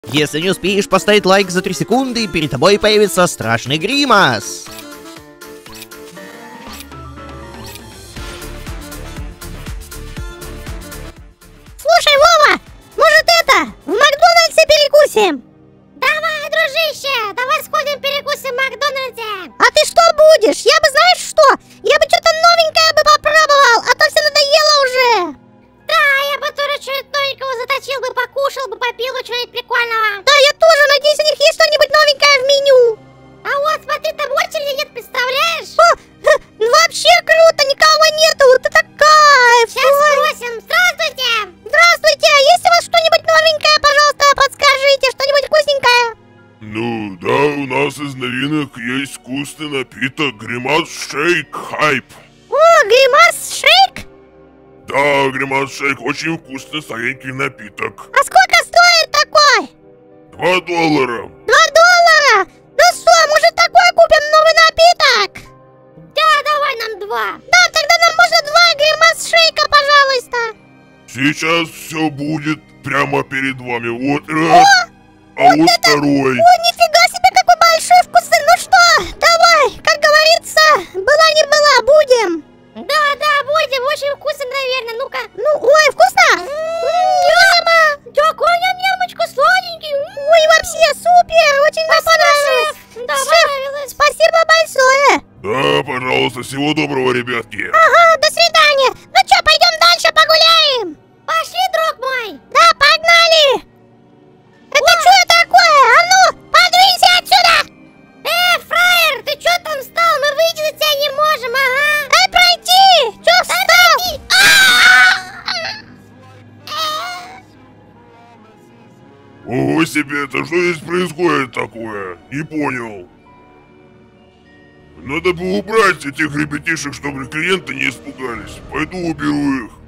Если не успеешь поставить лайк за 3 секунды, перед тобой появится страшный гримас. Слушай, Вова, может в Макдональдсе перекусим? Давай, дружище, давай сходим перекусим в Макдональдсе. А ты что будешь? Я бы, знаешь что? Я бы что-то новенькое бы попробовал, а то все надоело уже. Да, я бы тоже что-нибудь новенького заточил бы, покушал бы, попил бы что-нибудь прикольного. Да, я тоже надеюсь, у них есть что-нибудь новенькое в меню. А вот, смотри, там очереди нет, представляешь? Ну вообще круто, никого нету, вот это кайф. Сейчас спросим. Здравствуйте. Здравствуйте, а есть у вас что-нибудь новенькое, пожалуйста, подскажите, что-нибудь вкусненькое? Ну, да, у нас из новинок есть вкусный напиток Гримас Шейк Хайп. О, Гримас Шейк? Да, Гримас Шейк очень вкусный старенький напиток. А сколько стоит такой? $2. $2? Ну что, может такой купим новый напиток? Да, давай нам 2. Да, тогда нам можно 2 Гримас Шейка, пожалуйста. Сейчас все будет прямо перед вами. Вот раз, вот второй. О, нифига себе, какой большой вкусный. Ну что, давай, как говорится, была не была, будем. Да, будем, очень вкусно, наверное, ну-ка. Ну, ой, вкусно? Яма, такой ням-нямочка, сладенький. Ой, вообще супер, очень мне понравилось. Да, понравилось. Спасибо большое. Да, пожалуйста, всего доброго, ребятки. Ага, до свидания. Ну что, пойдем дальше погуляем? Пошли, друг мой. Да, погнали. Это что такое? А ну, подвинься отсюда. Фраер, ты что там встал? Мы выйти на тебя не можем, ага. Дай пройти. Че встал? Ого себе, это что здесь происходит такое? Не понял. Надо бы убрать этих ребятишек, чтобы клиенты не испугались. Пойду уберу их.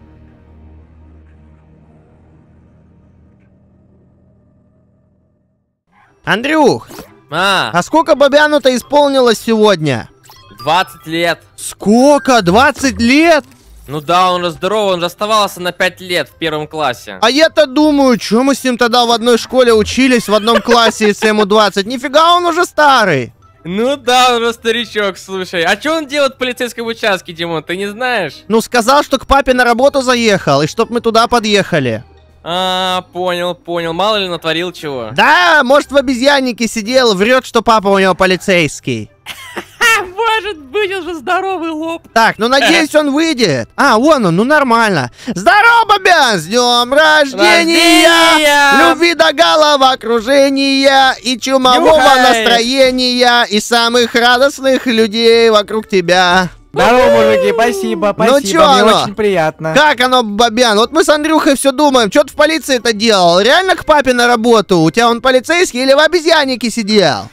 Андрюх, а сколько Бобяну-то исполнилось сегодня? 20 лет. Сколько? 20 лет? Ну да, он же здоровый, он же оставался на 5 лет в 1 классе. А я-то думаю, что мы с ним тогда в одной школе учились, в одном классе, если ему 20? Нифига, он уже старый. Ну да, он уже старичок, слушай. А что он делает в полицейском участке, Димон, ты не знаешь? Ну, сказал, что к папе на работу заехал, и чтоб мы туда подъехали. А, понял, мало ли натворил чего. Да, может, в обезьяннике сидел, врет, что папа у него полицейский. Может быть, он же здоровый лоб. Так, ну надеюсь, он выйдет. А, вон он, ну нормально. Здорово, Бобян, с днем рождения! Любви до головокружения и чумового настроения и самых радостных людей вокруг тебя. Здорово, мужики, спасибо, Ну чё мне оно? очень приятно. Как оно, Бобян? Вот мы с Андрюхой все думаем, что ты в полиции это делал? Реально к папе на работу? У тебя он полицейский или в обезьяннике сидел?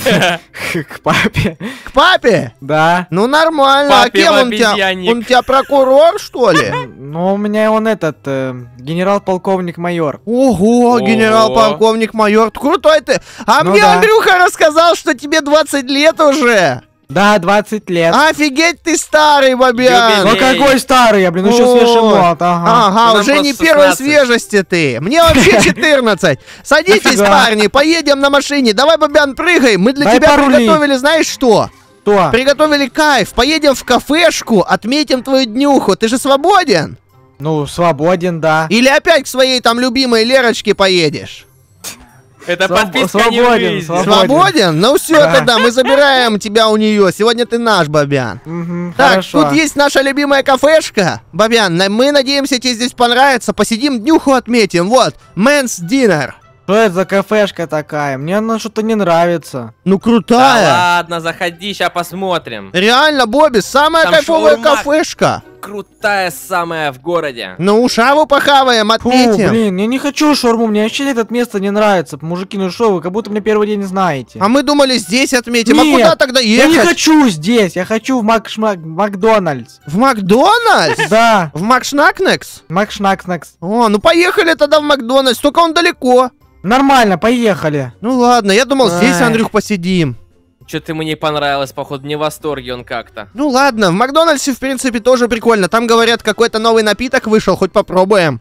К папе. К папе? Да. Ну нормально. Папе а кем в он тебя? обезьянник. Он у тебя прокурор, что ли? Ну, у меня он генерал-полковник майор. Ого, генерал-полковник майор. Крутой ты. А Ну мне да. Андрюха рассказал, что тебе 20 лет уже. Да, 20 лет. Офигеть ты старый, Бобян. Ну Юбилей. какой старый, я, блин, еще О, свежий молод, ага. Ага, Нам уже не просто первой 16. свежести ты. Мне вообще 14. Садитесь, Нафига? парни, поедем на машине. Давай, Бобян, прыгай. Мы для Дай тебя порули. приготовили, знаешь что? Кто? Приготовили кайф. Поедем в кафешку, отметим твою днюху. Ты же свободен? Ну, свободен, да. Или опять к своей там любимой Лерочке поедешь? Это подписка не свободен, увидит. свободен. Свободен? Ну все, Да. тогда мы забираем тебя у нее. Сегодня ты наш, Бобян. Мгм, Так, хорошо. тут есть наша любимая кафешка. Бобян, мы надеемся, тебе здесь понравится. Посидим, днюху отметим. Вот, Men's Dinner. Что это за кафешка такая? Мне она что-то не нравится. Ну, Да крутая. ладно, заходи, сейчас посмотрим. Реально, Бобби, самая Там кайфовая шаурма. кафешка. Крутая самая в городе. Ну, шаву похаваем, Фу, отметим. блин, я не хочу шаурму, мне вообще это место не нравится. Мужики, ну что вы, как будто мне первый день знаете. А мы думали, здесь отметим. А Нет, куда тогда Я не ехать? хочу здесь, я хочу в Макдональдс. В Макдональдс? Да, В Макшнакнекс? Макшнакснакс. О, ну поехали тогда в Макдональдс, только он далеко. Нормально, поехали. Ну ладно, я думал, здесь, Ай. Андрюх, посидим. Что-то ему не понравилось, походу, не в восторге он как-то. Ну ладно, в Макдональдсе, в принципе, тоже прикольно. Там, говорят, какой-то новый напиток вышел, хоть попробуем.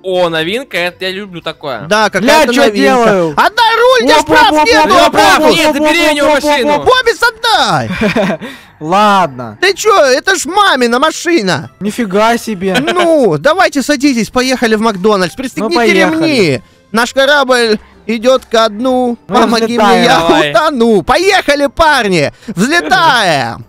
О, новинка, это я люблю такое. Да, какая-то чё новинка. делаю? Отдай руль, у тебя ж прав нету! О, прав Бобус! нет, забери у него машину. Бобис, отдай! Ладно. Ты чё, это ж мамина машина! Нифига себе. Ну, давайте садитесь, поехали в Макдональдс, пристегните поехали. ремни. Наш корабль идет ко дну, Ну, помоги взлетаем. мне, я Давай. утону. Поехали, парни, взлетаем.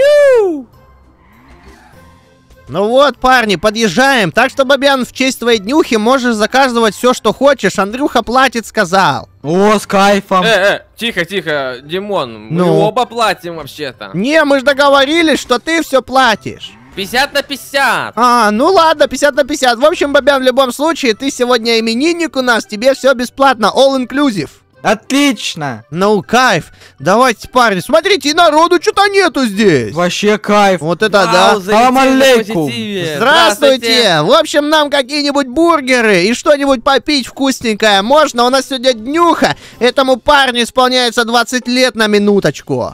Ну вот, парни, подъезжаем. Так что, Бобян, в честь твоей днюхи можешь заказывать все, что хочешь. Андрюха платит, сказал. О, с кайфом. Тихо, тихо, Димон, мы Ну? оба платим вообще-то. Не, мы же договорились, что ты все платишь. 50 на 50. А, ну ладно, 50 на 50. В общем, Бобян, в любом случае, ты сегодня именинник у нас, тебе все бесплатно, all inclusive. Отлично. Ну, кайф. Давайте, парни, смотрите, и народу что-то нету здесь. Вообще кайф. Вот это Вау, да. залетели Салам на алейкум. позитиве. Здравствуйте! В общем, нам какие-нибудь бургеры и что-нибудь попить вкусненькое можно? У нас сегодня днюха. Этому парню исполняется 20 лет на минуточку.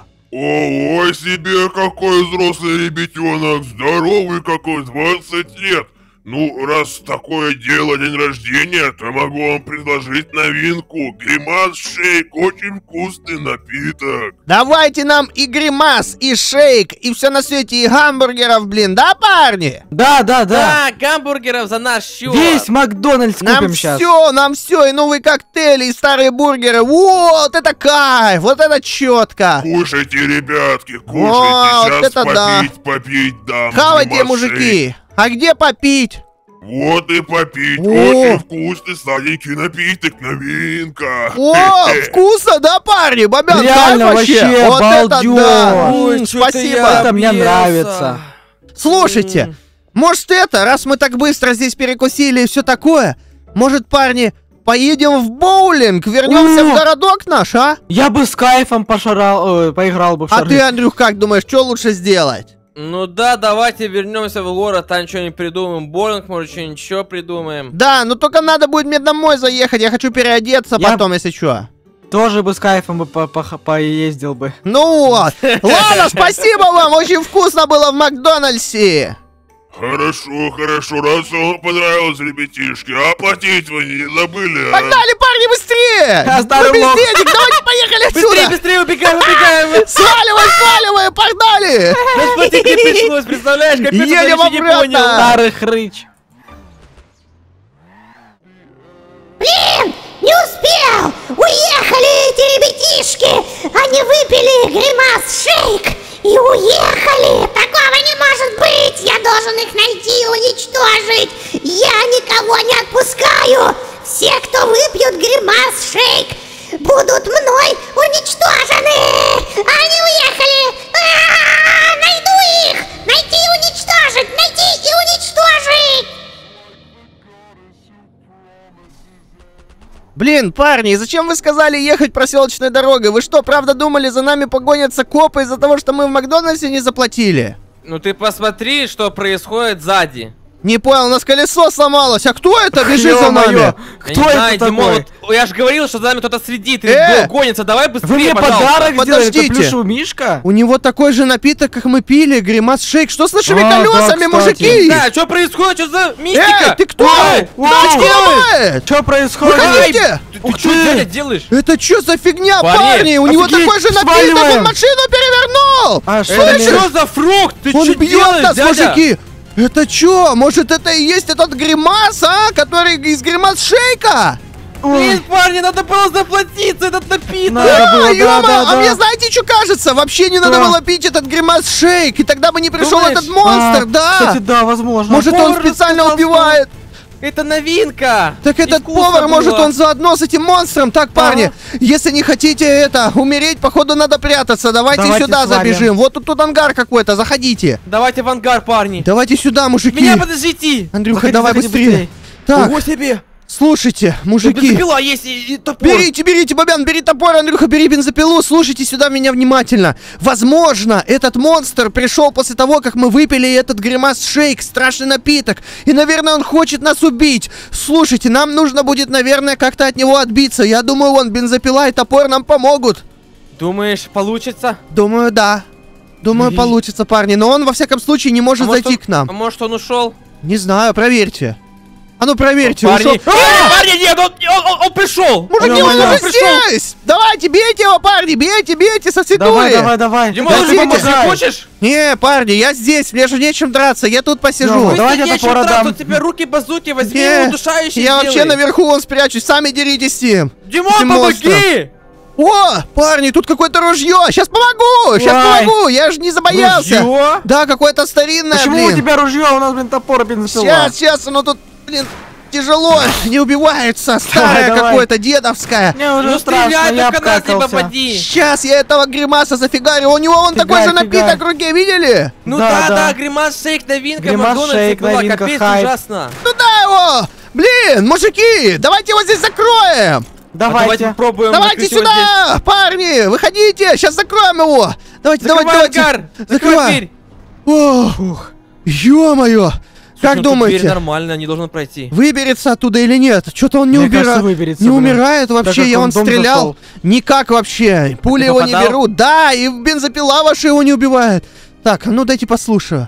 Ого себе, какой взрослый ребятенок, здоровый какой, 20 лет. Ну, раз такое дело, день рождения, то могу вам предложить новинку. Гримас шейк, очень вкусный напиток. Давайте нам и гримас, и шейк, и все на свете, и гамбургеров, блин, да, парни? Да. Да, гамбургеров за наш счет. Весь Макдональдс Нам купим сейчас. все, и новые коктейли, и старые бургеры. Вот это кайф, вот это четко. Кушайте, ребятки, кушайте. Вот Сейчас это да. попить дам. Хавайте, гримас мужики. А где попить? Вот и попить. О. Очень вкусный сладенький напиток, новинка. О, вкусно, да, парни? Бобян, Реально, кайф вообще. вообще, Вот это балдеж. да. Ой, чё-то Спасибо. я Это мне объелся. нравится. Слушайте, может это, раз мы так быстро здесь перекусили и все такое, может, парни, поедем в боулинг, вернемся в городок наш, а? Я бы с кайфом поиграл бы в А шары. ты, Андрюх, как думаешь, что лучше сделать? Ну да, давайте вернемся в город, там что-нибудь придумаем. Боулинг, может, что-нибудь еще придумаем. Да, ну только надо будет мне домой заехать, я хочу переодеться Я- потом, если что. Тоже бы с кайфом бы поездил бы. Ну вот. Ладно, спасибо вам, очень вкусно было в Макдональдсе. Хорошо, раз вам понравилось, ребятишки. Оплатить вы не забыли, а? Погнали, парни, быстрее! Я старый Мы без лох. денег, давайте поехали отсюда! Быстрее, убегаем. Сваливай, погнали! Нас платить не пришлось, представляешь, капец, я Едем еще не обратно. понял. Старый хрыч. Блин, не успел! Уехали эти ребятишки! Они выпили гримас шейк и уехали! Такого не может быть! Я должен их найти и уничтожить! Я никого не отпускаю! Все, кто выпьют гримас шейк, будут мной уничтожены! Они уехали! Найду их! Найти и уничтожить! Найти и уничтожить! Блин, парни, зачем вы сказали ехать проселочной дорогой? Вы что, правда думали, за нами погонятся копы из-за того, что мы в Макдональдсе не заплатили? Ну ты посмотри, что происходит сзади. Не понял, у нас колесо сломалось. А кто это бежит за нами? Я Кто не это знаю, Димон, такой? вот я же говорил, что за нами кто-то следит и гонится. Давай Вы быстрее, мне пожалуйста. подарок сделали? Подождите. Это плюшевый мишка? У него такой же напиток, как мы пили, гримас шейк. Что с нашими А, да, колесами, кстати. мужики? Да, что происходит? Что за мистика? Эй, ты кто? Ой, Что делает? Что происходит? Выходите! Ты что, дядя, делаешь? Это что за фигня, Парень, парни? У него офигеть, такой же напиток, сваливаем. он машину перевернул! А что Это мне- что за фрукт? Ты Он что бьет делаешь, нас, дядя? мужики! Это чё? Может, это и есть этот гримас, а? Который из гримас шейка? Блин, парни, надо было заплатиться этот напиток. Надо было, ё-моё, да, а да. мне знаете, что кажется? Вообще не надо Да. было пить этот гримас шейк, и тогда бы не пришел Думаешь? этот монстр, да? Кстати, да, возможно. Может, он повар специально рассказал, убивает. Это новинка. Так этот Искусно повар, может, было. он заодно с этим монстром. Так, парни, если не хотите умереть, походу надо прятаться. Давайте Давайте сюда свалим. забежим. Вот тут ангар какой-то, заходите. Давайте в ангар, парни. Давайте сюда, мужики. Меня подождите. Андрюха, Заходи, давай заходи быстрее. быстрее. Так, Ого себе. слушайте, мужики. Бензопила есть и топор. Берите, Бобян, бери топор, Андрюха, бери бензопилу, слушайте сюда меня внимательно. Возможно, этот монстр пришел после того, как мы выпили этот гримас шейк, страшный напиток. И, наверное, он хочет нас убить. Слушайте, нам нужно будет, наверное, как-то от него отбиться. Я думаю, вон бензопила и топор нам помогут. Думаешь, получится? Думаю, да. Думаю, получится, парни. Но он, во всяком случае, не может может, зайти он- к нам. А может, он ушел? Не знаю, проверьте. А ну проверьте, Парни, ушел. парни, нет, он пришел! Мужики, он уже здесь! Давайте, бейте его, парни, бейте со Давай, святуи! давай. Димон, Да ты помочь не помогай. хочешь? Не, парни, я здесь, мне же нечем драться, я тут посижу. Ну, давай я Нечего топор драться, отдам. у тебя руки-базуки, возьми Не, его удушающий я вообще наверху вон спрячусь, сами деритесь с ним. Димон, Этим монстром. помоги! О, парни, тут какое-то ружье, сейчас помогу, Ой. помогу, я же не забоялся. Ружье? Да, какое-то старинное, Почему блин. у тебя ружье, а у нас, блин, топор бензопила? Сейчас, оно тут, блин, тяжело, не убивается, старое давай. какое-то, дедовское. Мне уже Ну страшно, стреляй, я только нас не обкакался. попади! Сейчас я этого гримаса зафигарю, у него вон такой Фигарь, же напиток фигарь. в руке, видели? Ну Да, да, да. Гримас Шейк новинка в Гримас Макдональдсе Шейк, была, новинка, капец хайп. ужасно. Туда его! Блин, мужики, давайте его здесь закроем! Давайте Давайте. попробуем. Давайте закрыть его здесь. сюда, парни, выходите, сейчас закроем его! Давайте, Закрывай, давайте. Ангар! Закрывай Закрывай. дверь! Ох, ё-моё! Как Ну, тут думаете, дверь нормально, не должен пройти. выберется оттуда или нет? Что-то он не Мне убирает. кажется, выберется, Не блин. умирает вообще, как я он вон в дом стрелял. зашел. Никак вообще. Пули ты его не попадал? берут. Да, и бензопила ваша его не убивает. Так, а ну дайте послушаю.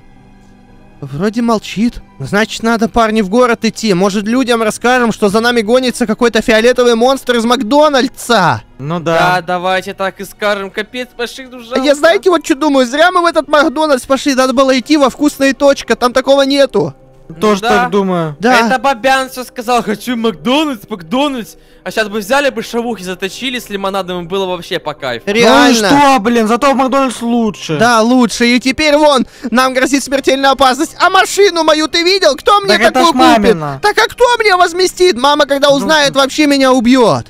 Вроде молчит. Значит, надо, парни, в город идти. Может, людям расскажем, что за нами гонится какой-то фиолетовый монстр из Макдональдса. Ну Да, да. давайте так и скажем. Капец, пошли, А я знаете, вот что думаю, зря мы в этот Макдональдс пошли. Надо было идти во «Вкусная точка», там такого нету. Тоже да. так думаю. Да. Это Бобян все сказал, хочу Макдональдс. А сейчас бы взяли бы шавухи, заточили с лимонадом, и было вообще по кайфу. Ну и Реально. что, блин, зато в Макдональдс лучше. Да, лучше. И теперь вон, нам грозит смертельная опасность. А машину мою ты видел? Кто мне Так это такую ж купит? мамина. Так а кто мне возместит? Мама, когда узнает, вообще меня убьет.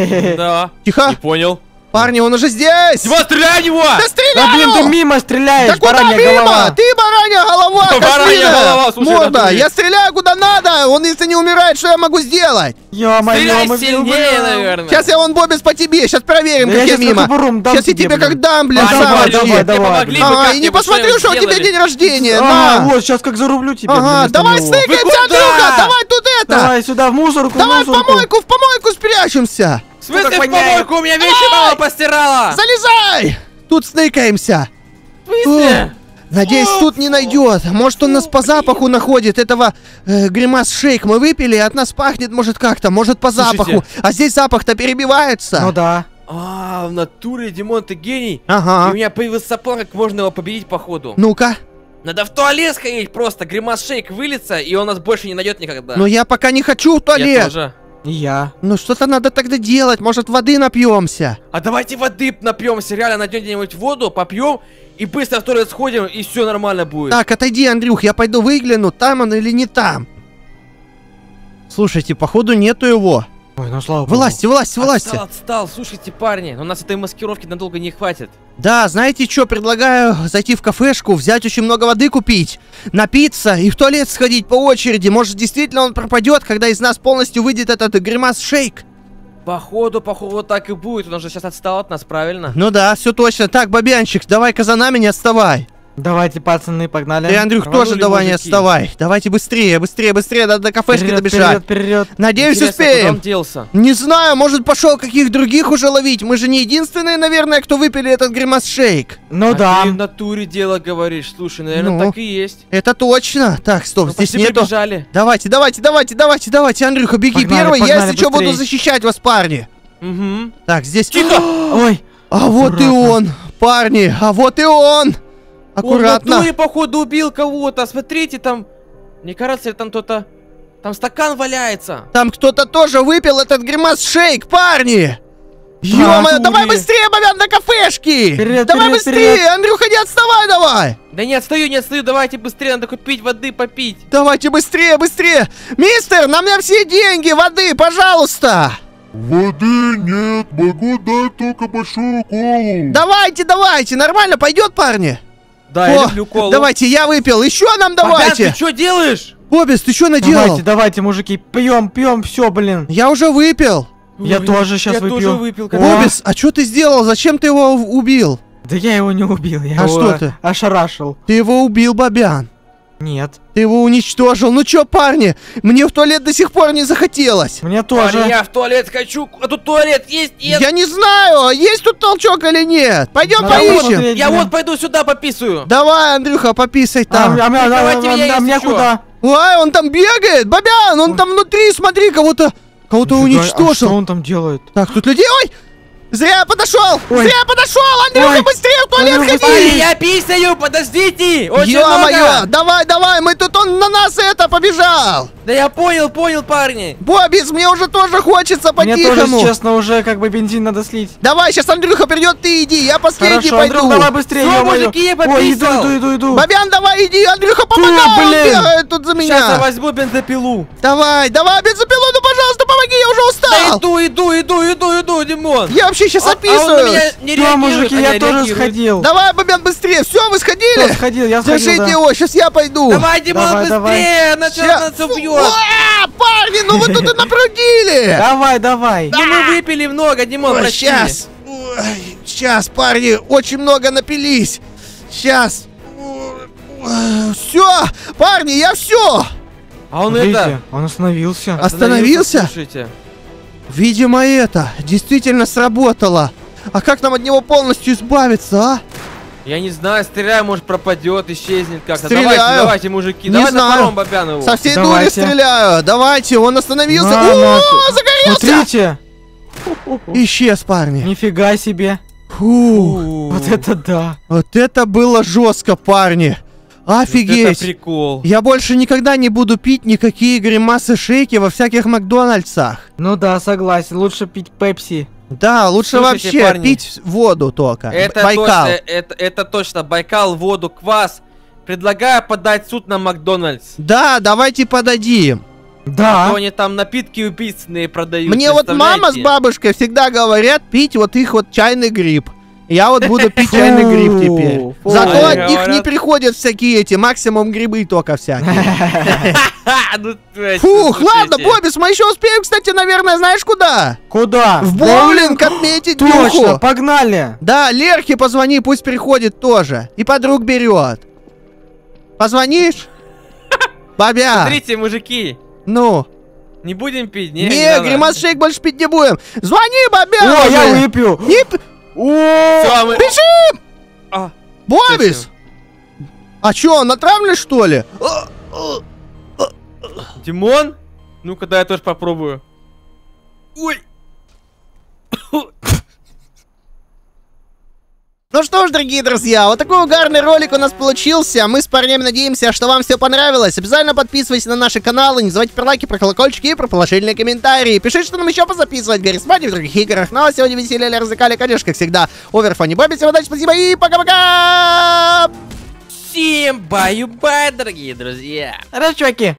Да. Тихо. Не понял. Парни, он уже здесь. Димон, стреляй в него! Да Да стреляю! блин, ты мимо стреляешь, Да куда баранья мимо? голова. Ты баранья голова, Баранья козлиная голова, слушай, морда. натуре. Я стреляю куда надо. Он если не умирает, что я могу сделать? Ё-моё, Стреляй мы сильнее, наверное. Сейчас я вон Бобис по тебе. Сейчас проверим, Да как я я щас мимо. кобуром дам Сейчас я тебе, тебе блин. как дам, блин, А, сам давай, вообще. давай, Мне давай. помогли бы, Ага, как и не бы, что посмотрю, им что у тебя сделали. день рождения. А, На. вот, сейчас как зарублю тебя. Ага, вместо давай него. стыкаемся, Вы куда? Андрюха, давай тут это. Давай сюда, в мусорку, Давай в мусорку. помойку спрячемся. В смысле, Как в помойку? У меня вещи Давай! мама постирала! Залезай. Тут сныкаемся. В смысле? Надеюсь, тут не найдет. Может, он нас по запаху находит. Этого Гримас Шейк мы выпили, от нас пахнет, может, как-то, может, по Слушайте. запаху. А здесь запах-то перебивается. Ну да. А, в натуре, Димон, ты гений. И у Ага. меня появился план, как можно его победить по ходу. Ну-ка. Надо в туалет сходить просто, Гримас Шейк вылиться, и он нас больше не найдет никогда. Но я пока не хочу в Я туалет. тоже. И я. Ну что-то надо тогда делать. Может, воды напьемся. А давайте воды напьемся, реально найдем где-нибудь воду, попьем, и быстро в туалет сходим, и все нормально будет. Так, отойди, Андрюх, я пойду выгляну, там он или не там. Слушайте, походу нету его. Ой, ну слава богу. Вылазьте. Отстал, слушайте, парни, но у нас этой маскировки надолго не хватит. Да, знаете что, предлагаю зайти в кафешку, взять очень много воды купить, напиться и в туалет сходить по очереди. Может, действительно он пропадет, когда из нас полностью выйдет этот Гримас Шейк. Походу, так и будет, он же сейчас отстал от нас, правильно? Ну да, все точно. Так, Бобянчик, давай-ка за нами не отставай. Давайте, пацаны, погнали. Ты, Андрюх, Рванули тоже давай не мужики. отставай. Давайте быстрее, надо до кафешки Вперед, добежать. вперед. Надеюсь, Интересно, куда успеем. он делся? Не знаю, может, пошел каких других уже ловить. Мы же не единственные, наверное, кто выпили этот Гримас Шейк. Ну А да. ты в натуре дело говоришь, слушай, наверное, Ну. так и есть. Это точно. Так, стоп, Ну, здесь почти нету. прибежали. Давайте, Андрюха, беги Погнали, первый, я, погнали, если что, буду быстрей. защищать вас, парни. Угу. Так, здесь... Тихо! Ой. А вот и Аккуратно. он, парни, а вот и он. Он в Аккуратно. натуре, походу, убил кого-то. Смотрите, там... Мне кажется, там кто-то... Там стакан валяется. Там кто-то тоже выпил этот Гримас Шейк, парни. Ё-моё, натуре. давай быстрее, Бобян, до кафешки. Вперед, Давай вперед, быстрее, вперед. Андрюха, не отставай давай. Да не отстаю, давайте быстрее, надо купить воды, попить. Давайте быстрее. Мистер, нам на все деньги, воды, пожалуйста. Воды нет, могу дать только большую колу. Давайте, нормально пойдет, парни? Да, я О, люблю колу. давайте, я выпил, еще нам Бобян, давайте. ты что делаешь? Бобис, ты что наделал? Давайте, мужики, пьем, все, блин. Я уже выпил. Я тоже щас Я выпью. тоже выпил. О. конечно. Бобис, а что ты сделал? Зачем ты его убил? Да я его не убил, я А его что ты? ошарашил. Ты его убил, Бобян. Нет, Ты его уничтожил. Ну чё, парни, мне в туалет до сих пор не захотелось. мне Парни, тоже. я в туалет хочу. А тут туалет есть? Нет. Я не знаю, есть тут толчок или нет. Пойдем Надо поищем. посмотреть, Я блин. вот пойду сюда пописаю. Давай, Андрюха, пописай там. А Прикрывайте меня, мне если чё. куда? Ой, он там бегает, Бобян, он там внутри, смотри, кого-то Нифига, а что уничтожил. он там делает? Так, тут людей, ой! Зря подошел! Ой. Зря подошел! Андрюха, Ой. быстрее в туалет Андрюха, ходи! Я писаю, подождите! Очень Ё-моё! много! Давай, мы тут он на нас побежал! Да я понял, парни! Бобис, мне уже тоже хочется Мне тоже, по-тихому! честно, уже как бы бензин надо слить. Давай, сейчас Андрюха придет, ты иди, я последний Хорошо, пойду! Андрюх, давай быстрее, Всё, ё-моё. мужики, я Ой, пописал. иду. Бобян, давай иди, Андрюха, помогай, он блин. бегает тут за Сейчас я меня! возьму бензопилу. Давай, бензопилу, ну пожалуйста, помоги, я уже Да устал! иду, Димон. Я вообще сейчас Он на описываюсь! меня не Всё, реагирует, мужики, а я тоже реагирует. сходил. Давай, Бобян, быстрее! Все, вы сходили? Всё, я сходил, Держите да. его, сейчас я пойду! Давай, Димон, Давай. быстрее, нас убьет. Парни, ну вы тут и напрудили! Давай. Ну мы выпили много, Димон, прости. Сейчас, парни, очень много напились. Сейчас. Все, парни, я все. А он Смотрите, это... он остановился. Остановился? Слушайте. Видимо, это действительно сработало. А как нам от него полностью избавиться, а? Я не знаю, стреляю, может пропадет, исчезнет как-то. Стреляю. Давайте, мужики, Не давай знаю. топором Бобян его. Со всей дури Давайте. стреляю. Давайте, он остановился. На. О, загорелся! Смотрите, Исчез, парни. нифига себе. Фу. Вот это да. Вот это было жестко, парни. Вот Офигеть. это прикол. Я больше никогда не буду пить никакие гримасы шейки во всяких Макдональдсах. Ну да, согласен, лучше пить пепси. Да, лучше Слушайте, вообще парни, пить воду только. Это Байкал. точно, это точно. Байкал, воду, квас. Предлагаю подать в суд на Макдональдс. Да, давайте подадим. А то Да. они там напитки убийственные продают. Мне вот мама с представляете? бабушкой всегда говорят пить вот их вот чайный гриб. Я вот буду пить чайный гриб теперь. Фу. Зато Они от них не говорят. приходят всякие эти, максимум грибы только всякие. Ну, точно, Фух, слушайте. ладно, Бобис, мы еще успеем, кстати, наверное, знаешь куда? Куда? В боулинг отметить Точно, днюху. погнали. Да, Лерке позвони, пусть приходит тоже. И подруг берет. Позвонишь? Бобя. Смотрите, мужики, Ну. не будем пить, не? Не, надо. гримас шейк больше пить не будем. Звони, Бобя. О, уже. я выпью. Не п- Всё, мы- Бежим! А, Бобис! А чё, он отравлен, что ли? Димон? Ну-ка, дай я тоже попробую. Ой. Ну что ж, дорогие друзья, вот такой угарный ролик у нас получился. Мы с парнями надеемся, что вам все понравилось. Обязательно подписывайтесь на наши каналы, не забывайте про лайки, про колокольчики и про положительные комментарии. Пишите, что нам еще позаписывать в Гаррисмаде и в других играх. Ну а сегодня веселили, развлекали, конечно, как всегда, Оверфани Бобби. Всем удачи, спасибо и пока-пока! Всем баю-бай, дорогие друзья. Раз, чуваки.